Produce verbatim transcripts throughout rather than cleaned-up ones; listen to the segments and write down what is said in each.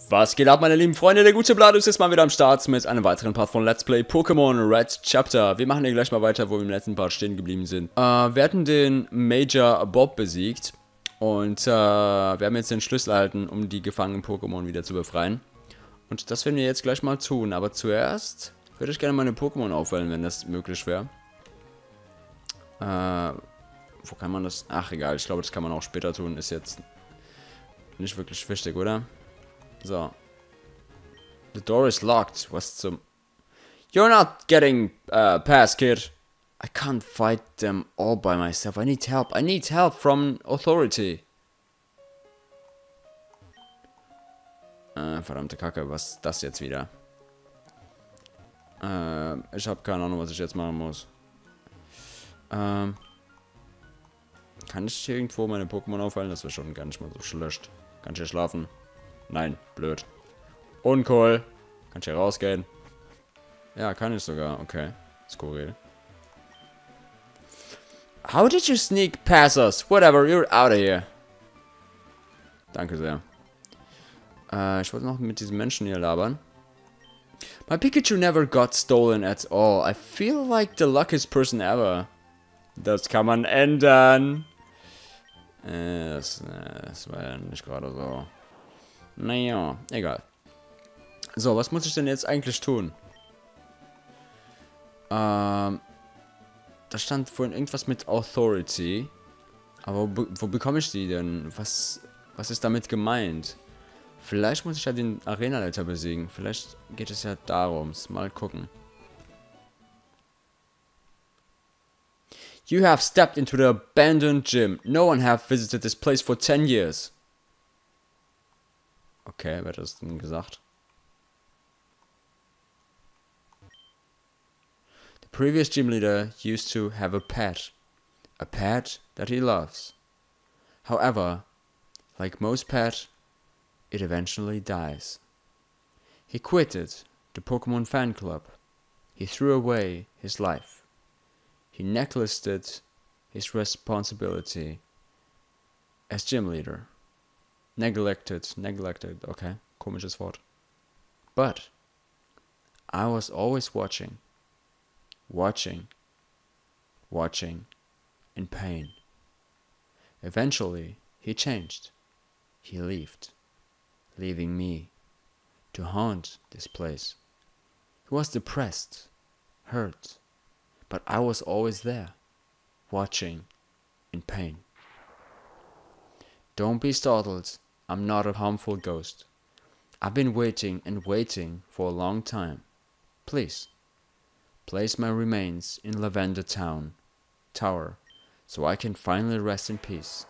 Was geht ab, meine lieben Freunde? Der gute Bladus ist mal wieder am Start mit einem weiteren Part von Let's Play Pokémon Red Chapter. Wir machen hier gleich mal weiter, wo wir im letzten Part stehen geblieben sind. Äh, wir hatten den Major Bob besiegt und äh, wir haben jetzt den Schlüssel erhalten, um die gefangenen Pokémon wieder zu befreien. Und das werden wir jetzt gleich mal tun, aber zuerst würde ich gerne meine Pokémon aufwählen, wenn das möglich wäre. Äh, wo kann man das? Ach, egal, ich glaube, das kann man auch später tun, ist jetzt nicht wirklich wichtig, oder? So. The door is locked. Was zum... You're not getting uh, past, kid. I can't fight them all by myself. I need help. I need help from authority. Äh, verdammte Kacke, was ist das jetzt wieder? Äh, ich habe keine Ahnung, was ich jetzt machen muss. Ähm... Kann ich hier irgendwo meine Pokémon aufhalten? Das wäre schon gar nicht mal so schlecht. Kann ich hier schlafen? Nein, blöd. Uncool. Kann ich hier rausgehen? Ja, kann ich sogar. Okay. Skurril. How did you sneak past us? Whatever, you're out of here. Danke sehr. Äh, ich wollte noch mit diesen Menschen hier labern. My Pikachu never got stolen at all. I feel like the luckiest person ever. Das kann man ändern. Äh, das, äh, das war ja nicht gerade so. Naja, egal. So, was muss ich denn jetzt eigentlich tun? Ähm, da stand vorhin irgendwas mit Authority. Aber wo, wo bekomme ich die denn? Was, was ist damit gemeint? Vielleicht muss ich ja den Arena-Leiter besiegen. Vielleicht geht es ja darum. Mal gucken. You have stepped into the abandoned gym. No one have visited this place for ten years. Okay, wer hat das denn gesagt? The previous gym leader used to have a pet. A pet that he loves. However, like most pets, it eventually dies. He quitted the Pokemon fan club. He threw away his life. He neglected his responsibility as gym leader. Neglected, neglected, okay, komisches Wort. But I was always watching, watching, watching, in pain. Eventually, he changed. He left, leaving me to haunt this place. He was depressed, hurt, but I was always there, watching, in pain. Don't be startled. I'm not a harmful ghost. I've been waiting and waiting for a long time. Please, place my remains in Lavender Town Tower, so I can finally rest in peace.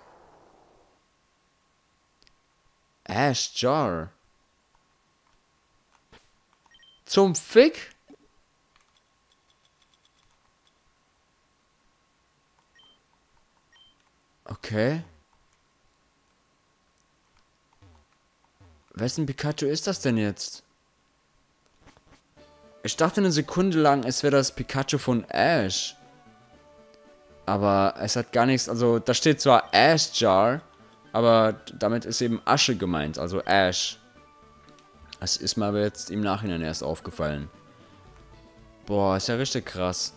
Ash Jar. Zum Fick? Okay. Wessen Pikachu ist das denn jetzt? Ich dachte eine Sekunde lang, es wäre das Pikachu von Ash. Aber es hat gar nichts, also da steht zwar Ash Jar, aber damit ist eben Asche gemeint, also Ash. Das ist mir aber jetzt im Nachhinein erst aufgefallen. Boah, ist ja richtig krass.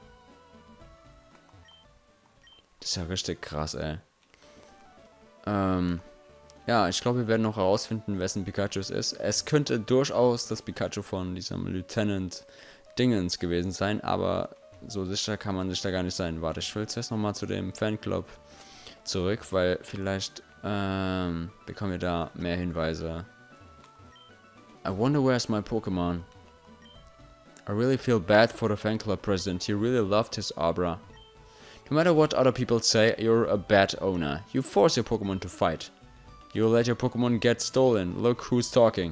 Das ist ja richtig krass, ey. Ähm... Ja, ich glaube, wir werden noch herausfinden, wessen Pikachu es ist. Es könnte durchaus das Pikachu von diesem Lieutenant Dingens gewesen sein, aber so sicher kann man sich da gar nicht sein. Warte, ich will zuerst nochmal zu dem Fanclub zurück, weil vielleicht ähm, bekommen wir da mehr Hinweise. I wonder where's my Pokémon. I really feel bad for the fanclub president. He really loved his Abra. No matter what other people say, you're a bad owner. You force your Pokémon to fight. You let your Pokémon get stolen. Look who's talking.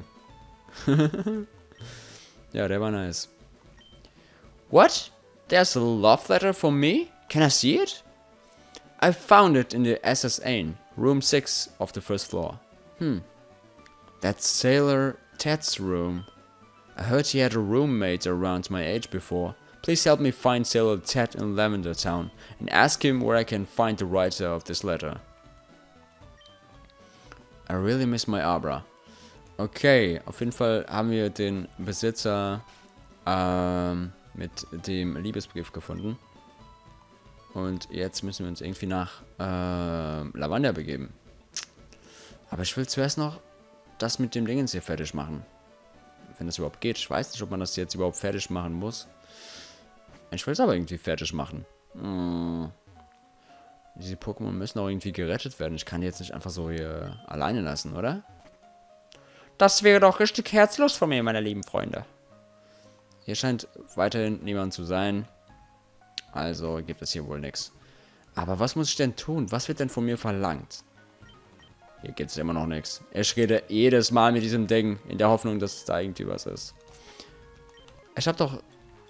Ja, der war nice. What? There's a love letter for me? Can I see it? I found it in the S S A, room six of the first floor. Hmm. That's Sailor Ted's room. I heard he had a roommate around my age before. Please help me find Sailor Ted in Lavender Town and ask him where I can find the writer of this letter. I really miss my Abra. Okay, auf jeden Fall haben wir den Besitzer ähm, mit dem Liebesbrief gefunden. Und jetzt müssen wir uns irgendwie nach äh, Lavanda begeben. Aber ich will zuerst noch das mit dem Dingens hier fertig machen. Wenn das überhaupt geht. Ich weiß nicht, ob man das jetzt überhaupt fertig machen muss. Ich will es aber irgendwie fertig machen. Hm. Diese Pokémon müssen auch irgendwie gerettet werden. Ich kann die jetzt nicht einfach so hier alleine lassen, oder? Das wäre doch richtig herzlos von mir, meine lieben Freunde. Hier scheint weiterhin niemand zu sein. Also gibt es hier wohl nichts. Aber was muss ich denn tun? Was wird denn von mir verlangt? Hier gibt es immer noch nichts. Ich rede jedes Mal mit diesem Ding, in der Hoffnung, dass es da irgendwie was ist. Ich hab doch...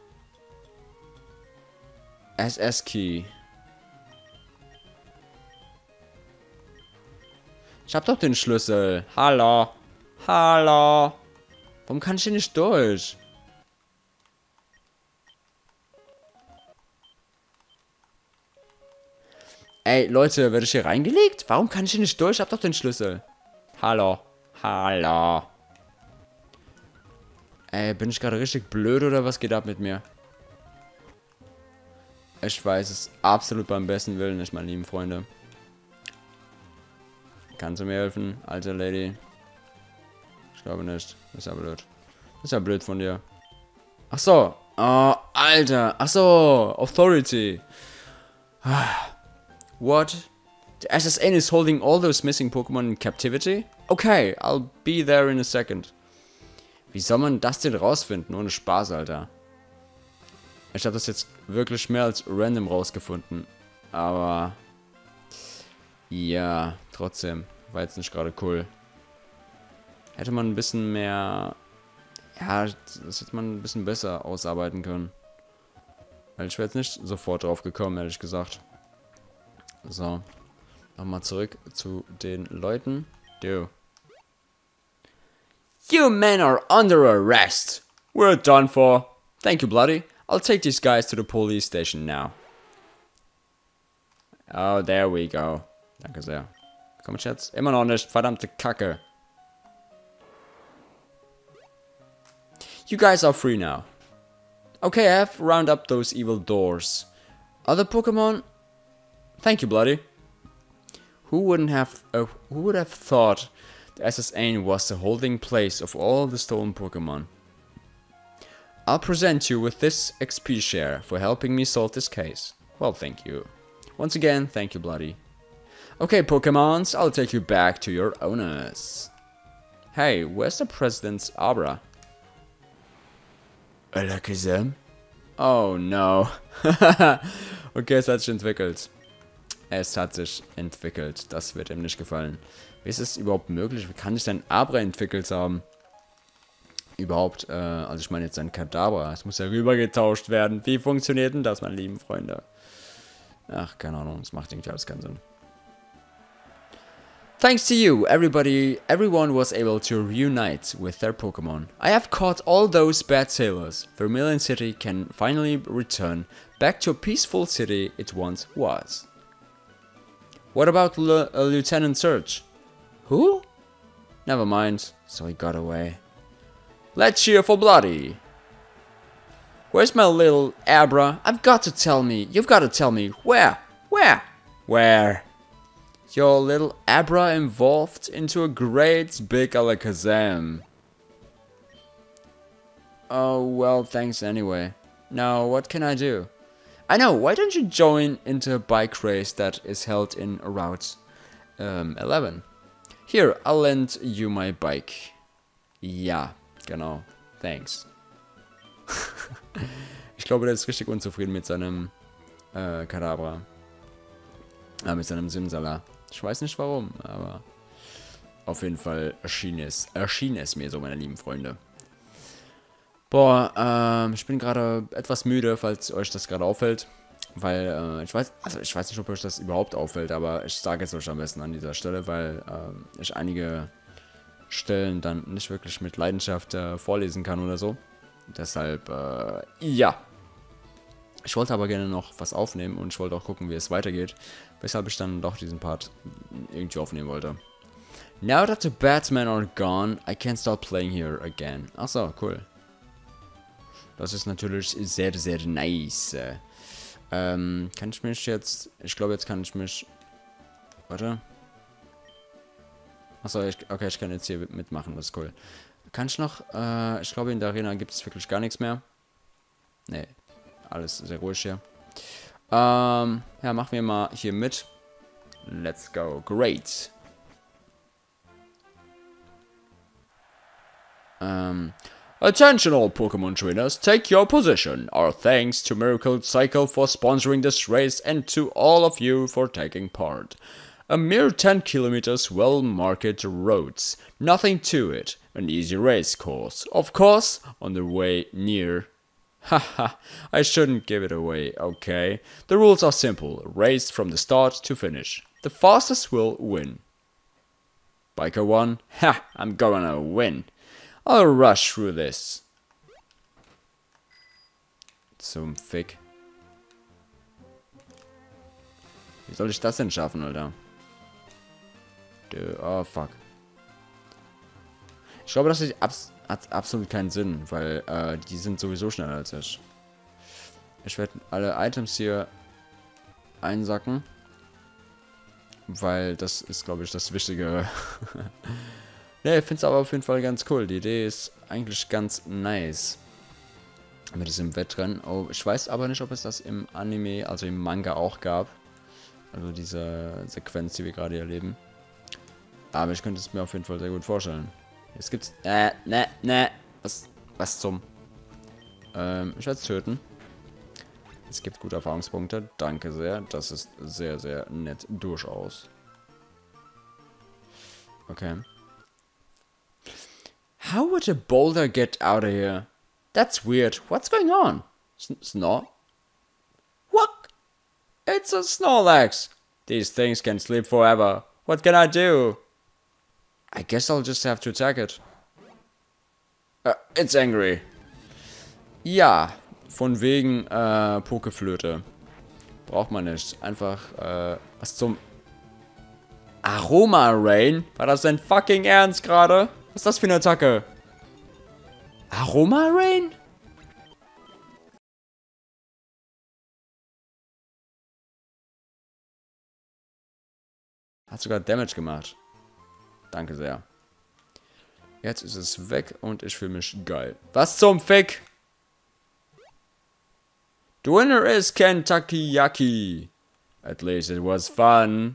S S-Key. Ich hab doch den Schlüssel. Hallo. Hallo. Warum kann ich hier nicht durch? Ey, Leute, werde ich hier reingelegt? Warum kann ich hier nicht durch? Ich hab doch den Schlüssel. Hallo. Hallo. Ey, bin ich gerade richtig blöd oder was geht ab mit mir? Ich weiß es absolut beim besten Willen nicht, meine lieben Freunde. Kannst du mir helfen, alte Lady? Ich glaube nicht. Das ist ja blöd. Das ist ja blöd von dir. Ach so. Oh, Alter. Ach so. Authority. What? The S S N is holding all those missing Pokémon in captivity? Okay, I'll be there in a second. Wie soll man das denn rausfinden? Ohne Spaß, Alter. Ich habe das jetzt wirklich mehr als random rausgefunden. Aber... ja, trotzdem. War jetzt nicht gerade cool. Hätte man ein bisschen mehr... ja, das hätte man ein bisschen besser ausarbeiten können. Weil ich wäre jetzt nicht sofort drauf gekommen, ehrlich gesagt. So. Nochmal zurück zu den Leuten. Du. You men are under arrest. We're done for. Thank you, Bloody. I'll take these guys to the police station now. Oh, there we go. Danke sehr. Komm, Schatz. Immer noch nicht. Verdammte Kacke. You guys are free now. Okay, I have round up those evil doors. Other Pokemon? Thank you, Bloody. Who wouldn't have... Uh, who would have thought the S S N was the holding place of all the stolen Pokemon? I'll present you with this X P share for helping me solve this case. Well, thank you. Once again, thank you, Bloody. Okay, Pokemons, I'll take you back to your owners. Hey, where's the President's Abra? Alakazam? Oh no. Okay, es hat sich entwickelt. Es hat sich entwickelt. Das wird ihm nicht gefallen. Wie ist es überhaupt möglich? Wie kann ich denn Abra entwickelt haben? Überhaupt, äh, also ich meine jetzt ein Kadabra. Es muss ja rübergetauscht werden. Wie funktioniert denn das, meine lieben Freunde? Ach, keine Ahnung. Es macht irgendwie alles keinen Sinn. Thanks to you, everybody, everyone was able to reunite with their Pokemon. I have caught all those bad sailors. Vermilion City can finally return back to a peaceful city it once was. What about L uh, Lieutenant Surge? Who? Never mind, so he got away. Let's cheer for Bloody. Where's my little Abra? I've got to tell me. You've got to tell me. Where? Where? Where? Your little Abra evolved into a great big Alakazam. Oh, well, thanks anyway. Now, what can I do? I know, why don't you join into a bike race that is held in Route um, eleven? Here, I'll lend you my bike. Ja, genau. Thanks. Ich glaube, der ist richtig unzufrieden mit seinem äh, Kadabra. Ah, mit seinem Simsala. Ich weiß nicht warum, aber auf jeden Fall erschien es, erschien es mir so, meine lieben Freunde. Boah, ähm, ich bin gerade etwas müde, falls euch das gerade auffällt. Weil, äh, ich weiß, also ich weiß nicht, ob euch das überhaupt auffällt, aber ich sage es euch am besten an dieser Stelle, weil äh, ich einige Stellen dann nicht wirklich mit Leidenschaft äh, vorlesen kann oder so. Deshalb, äh, ja. Ich wollte aber gerne noch was aufnehmen und ich wollte auch gucken, wie es weitergeht, weshalb ich dann doch diesen Part irgendwie aufnehmen wollte. Now that the Batsmen are gone, I can start playing here again. Ach so, cool. Das ist natürlich sehr, sehr nice. Ähm, kann ich mich jetzt... Ich glaube, jetzt kann ich mich... Warte. Achso, ich, okay, ich kann jetzt hier mitmachen, das ist cool. Kann ich noch... Äh, ich glaube, in der Arena gibt es wirklich gar nichts mehr. Nee, alles sehr ruhig hier. Ähm, ja, machen wir mal hier mit. Let's go. Great. Um, attention all Pokemon trainers, take your position. Our thanks to Miracle Cycle for sponsoring this race and to all of you for taking part. A mere ten kilometers well-marked roads, nothing to it, an easy race course. Of course, on the way near. Haha, I shouldn't give it away, okay? The rules are simple, race from the start to finish. The fastest will win. Biker one, ha, I'm gonna win. I'll rush through this. Zum Fick. Wie soll ich das denn schaffen, Alter? Oh, fuck. Ich glaube, das abs hat absolut keinen Sinn, weil äh, die sind sowieso schneller als ich. Ich werde alle Items hier einsacken. Weil das ist, glaube ich, das Wichtigere. Ne, ich finde es aber auf jeden Fall ganz cool. Die Idee ist eigentlich ganz nice. Mit diesem Wettrennen. Oh, ich weiß aber nicht, ob es das im Anime, also im Manga auch gab. Also diese Sequenz, die wir gerade erleben. Aber ich könnte es mir auf jeden Fall sehr gut vorstellen. Jetzt gibt's... Äh, ne, ne. Was, was zum... Ähm, ich werde es töten. Es gibt gute Erfahrungspunkte. Danke sehr. Das ist sehr, sehr nett. Durchaus. Okay. How would a boulder get out of here? That's weird. What's going on? S Snor? What? It's a Snorlax. These things can sleep forever. What can I do? I guess I'll just have to attack it. Uh, it's angry. Ja, von wegen äh, Pokeflöte. Braucht man nicht. Einfach, äh, was zum... Aroma Rain? War das denn fucking ernst gerade? Was ist das für eine Attacke? Aroma Rain? Hat sogar Damage gemacht. Danke sehr. Jetzt ist es weg und ich fühle mich geil. Was zum Fick? The winner is Kentucky Yaki. At least it was fun.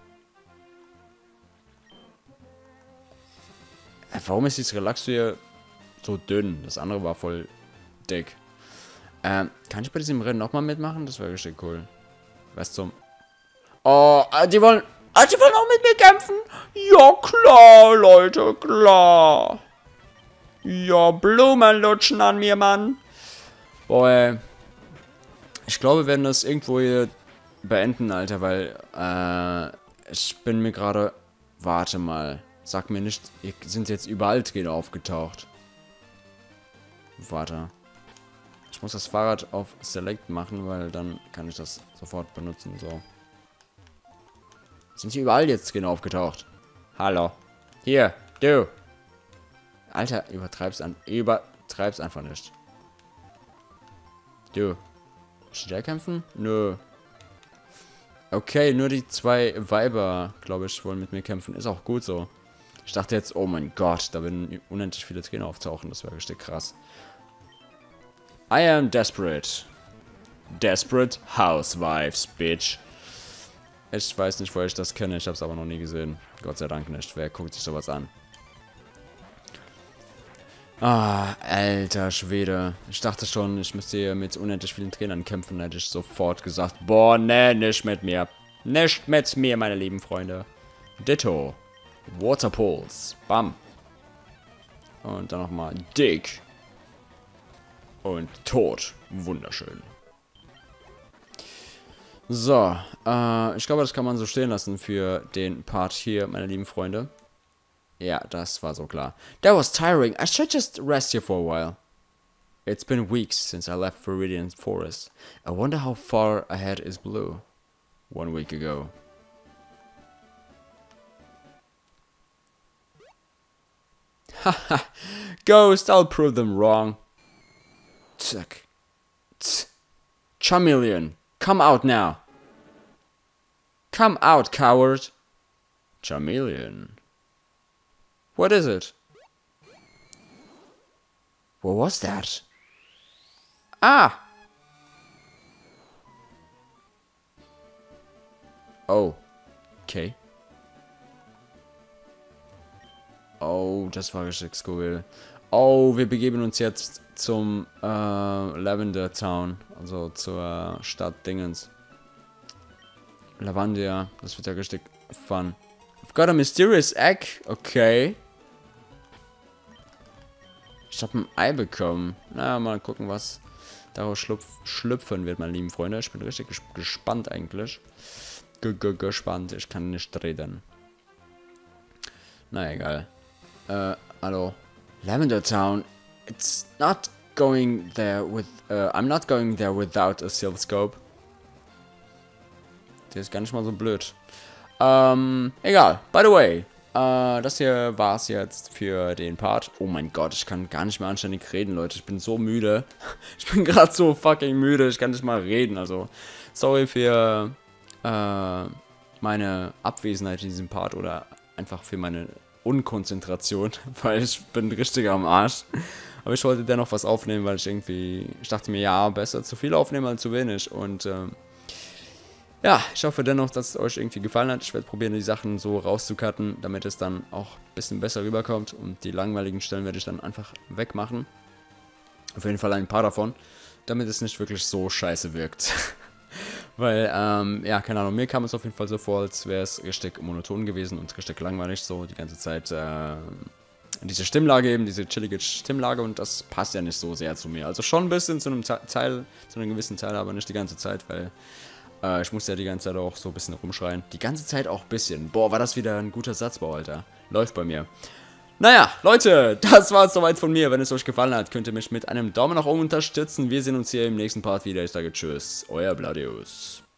Warum ist dieses Relaxo so dünn? Das andere war voll dick. Ähm, kann ich bei diesem Rennen nochmal mitmachen? Das wäre richtig cool. Was zum... Oh, die wollen... Ah, die wollen auch mit mir kämpfen? Ja, klar, Leute, klar. Ja, Blumen lutschen an mir, Mann. Boah, ey. Ich glaube, wir werden das irgendwo hier beenden, Alter, weil, äh, ich bin mir gerade... Warte mal. Sag mir nicht, hier sind jetzt überall Trainer aufgetaucht. Warte. Ich muss das Fahrrad auf Select machen, weil dann kann ich das sofort benutzen, so. Sind hier überall jetzt Trainer aufgetaucht? Hallo. Hier, du. Alter, übertreib's an, übertreib's einfach nicht. Du. Schnell kämpfen? Nö. Okay, nur die zwei Weiber, glaube ich, wollen mit mir kämpfen. Ist auch gut so. Ich dachte jetzt, oh mein Gott, da werden unendlich viele Trainer auftauchen. Das wäre richtig krass. I am desperate. Desperate Housewives, bitch. Ich weiß nicht, woher ich das kenne. Ich habe es aber noch nie gesehen. Gott sei Dank nicht. Wer guckt sich sowas an? Ah, alter Schwede. Ich dachte schon, ich müsste hier mit unendlich vielen Trainern kämpfen. Da hätte ich sofort gesagt, boah, ne, nicht mit mir. Nicht mit mir, meine lieben Freunde. Ditto. Waterpools. Bam. Und dann nochmal Dick. Und tot. Wunderschön. So. Äh, ich glaube, das kann man so stehen lassen für den Part hier, meine lieben Freunde. Ja, das war so klar. That was tiring. I should just rest here for a while. It's been weeks since I left Viridian Forest. I wonder how far ahead is Blue. One week ago. Haha. Ghost, I'll prove them wrong. Zack. Tsk. Charmeleon, come out now. Come out, coward. Charmeleon. What is it? What was that? Ah! Oh. Okay. Oh, das war richtig skurril. Oh, wir begeben uns jetzt zum äh, Lavender Town. Also zur Stadt Dingens. Lavandia. Das wird ja richtig fun. I've got a mysterious egg. Okay. Ich habe ein Ei bekommen. Na, mal gucken, was daraus schlupf schlüpfen wird, meine lieben Freunde. Ich bin richtig ges gespannt eigentlich. G -g gespannt. Ich kann nicht reden. Na egal. Äh, hallo. Lavender Town. It's not going there with... Uh, I'm not going there without a Silphscope. Der ist gar nicht mal so blöd. Ähm, egal. By the way. Äh, das hier war's jetzt für den Part. Oh mein Gott, ich kann gar nicht mehr anständig reden, Leute. Ich bin so müde. Ich bin gerade so fucking müde. Ich kann nicht mal reden. Also, sorry für äh, meine Abwesenheit in diesem Part oder einfach für meine Unkonzentration, weil ich bin richtig am Arsch. Aber ich wollte dennoch was aufnehmen, weil ich irgendwie, ich dachte mir, ja, besser zu viel aufnehmen als zu wenig. Und ähm, ja, ich hoffe dennoch, dass es euch irgendwie gefallen hat. Ich werde probieren, die Sachen so rauszucutten, damit es dann auch ein bisschen besser rüberkommt. Und die langweiligen Stellen werde ich dann einfach wegmachen. Auf jeden Fall ein paar davon, damit es nicht wirklich so scheiße wirkt. Weil, ähm, ja, keine Ahnung, mir kam es auf jeden Fall so vor, als wäre es richtig monoton gewesen und richtig langweilig, so die ganze Zeit, äh, diese Stimmlage eben, diese chillige Stimmlage, und das passt ja nicht so sehr zu mir. Also schon ein bisschen zu einem Teil, zu einem gewissen Teil, aber nicht die ganze Zeit, weil äh, ich muss ja die ganze Zeit auch so ein bisschen rumschreien. Die ganze Zeit auch ein bisschen. Boah, war das wieder ein guter Satzbau, Alter. Läuft bei mir. Naja, Leute, das war es soweit von mir. Wenn es euch gefallen hat, könnt ihr mich mit einem Daumen nach oben unterstützen. Wir sehen uns hier im nächsten Part wieder. Ich sage Tschüss, euer Bladius.